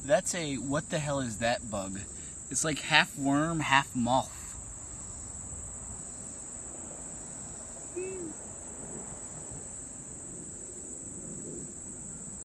That's a, what the hell is that bug? It's like half worm, half moth.